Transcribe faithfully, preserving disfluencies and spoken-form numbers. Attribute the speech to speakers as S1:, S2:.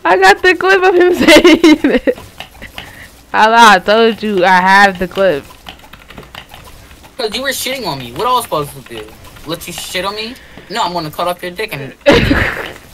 S1: I got the clip of him saying it. I told you I have the clip.
S2: Cause you were shitting on me. What I was supposed to do? Let you shit on me? No, I'm gonna cut off your dick and